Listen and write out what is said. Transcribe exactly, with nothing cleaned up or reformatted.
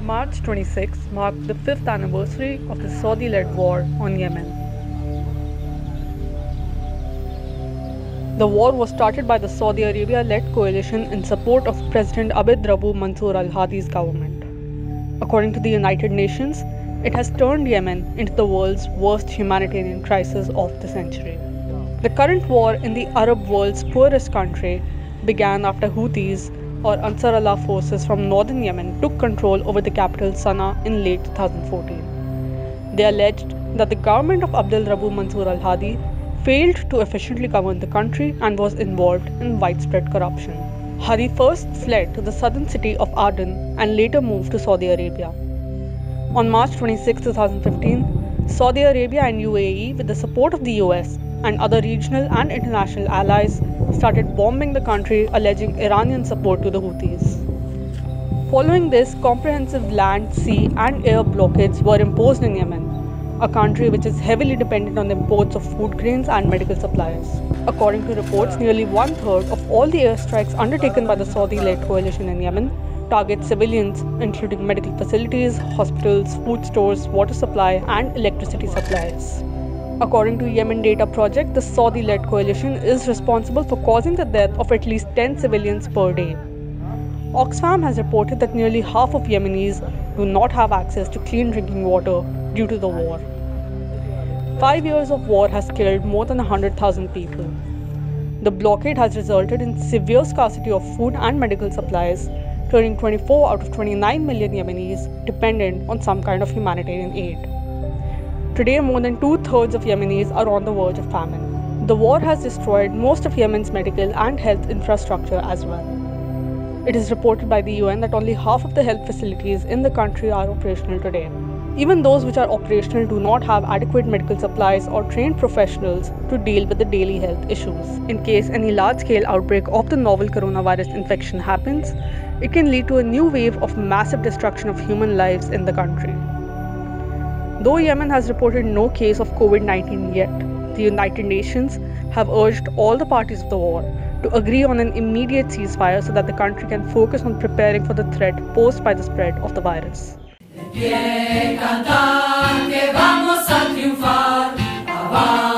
March twenty-sixth marked the fifth anniversary of the Saudi-led war on Yemen. The war was started by the Saudi Arabia-led coalition in support of President Abd Rabbu Mansour al-Hadi's government. According to the United Nations, it has turned Yemen into the world's worst humanitarian crisis of the century. The current war in the Arab world's poorest country began after Houthis or Ansar Allah forces from northern Yemen took control over the capital Sana'a in late two thousand fourteen. They alleged that the government of Abd Rabbu Mansour al-Hadi failed to efficiently govern the country and was involved in widespread corruption. Hadi first fled to the southern city of Aden and later moved to Saudi Arabia. On March twenty-sixth, two thousand fifteen, Saudi Arabia and U A E, with the support of the U S and other regional and international allies, started bombing the country, alleging Iranian support to the Houthis. Following this, comprehensive land, sea and air blockades were imposed in Yemen, a country which is heavily dependent on the imports of food grains and medical supplies. According to reports, nearly one-third of all the airstrikes undertaken by the Saudi-led coalition in Yemen target civilians, including medical facilities, hospitals, food stores, water supply, and electricity supplies. According to Yemen Data Project, the Saudi-led coalition is responsible for causing the death of at least ten civilians per day. Oxfam has reported that nearly half of Yemenis do not have access to clean drinking water due to the war. Five years of war has killed more than one hundred thousand people. The blockade has resulted in severe scarcity of food and medical supplies, turning twenty-four out of twenty-nine million Yemenis dependent on some kind of humanitarian aid. Today, more than two-thirds of Yemenis are on the verge of famine. The war has destroyed most of Yemen's medical and health infrastructure as well. It is reported by the U N that only half of the health facilities in the country are operational today. Even those which are operational do not have adequate medical supplies or trained professionals to deal with the daily health issues. In case any large-scale outbreak of the novel coronavirus infection happens, it can lead to a new wave of massive destruction of human lives in the country. Though Yemen has reported no case of COVID nineteen yet, the United Nations have urged all the parties of the war to agree on an immediate ceasefire so that the country can focus on preparing for the threat posed by the spread of the virus. Cantar que vamos a triunfar.